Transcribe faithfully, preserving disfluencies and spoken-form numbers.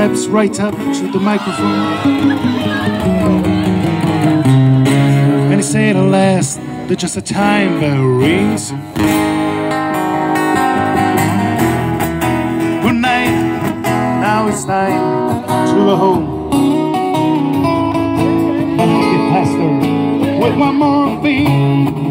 steps right up to the microphone, and he said, alas, that just a time bell rings. Good night, now it's time to go home. But I'll get past her with one more thing.